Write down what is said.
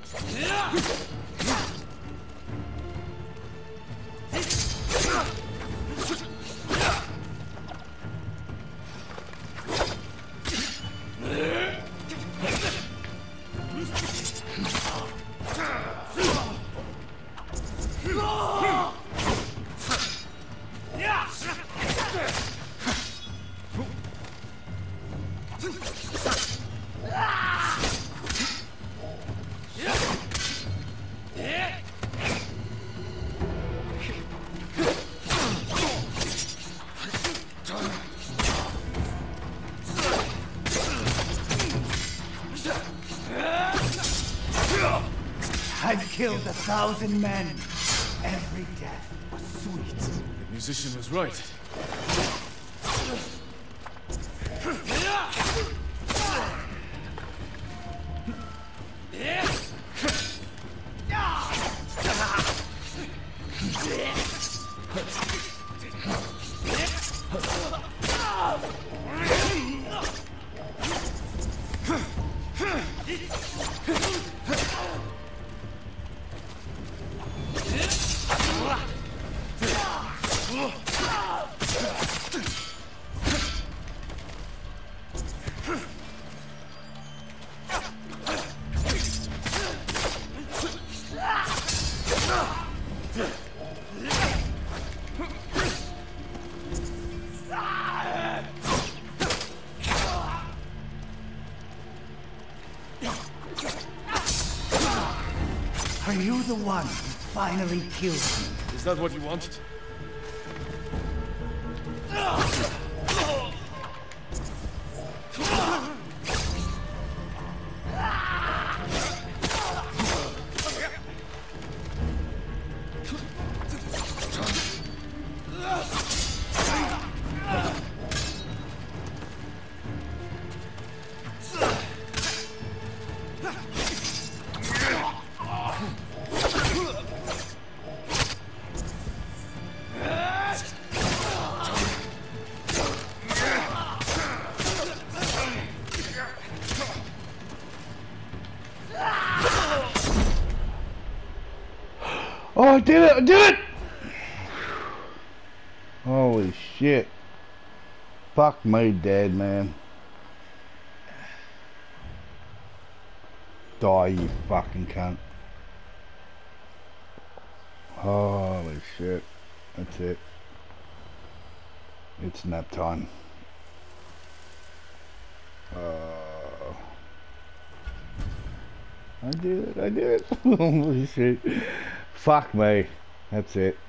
I've killed 1,000 men. Every death was sweet. The musician was right. Are you the one who finally killed me? Is that what you wanted? Oh, I did it! I did it! Holy shit. Fuck me dead, man. Die, you fucking cunt. Holy shit. That's it. It's nap time. I did it. I did it. Holy shit. Fuck me. That's it.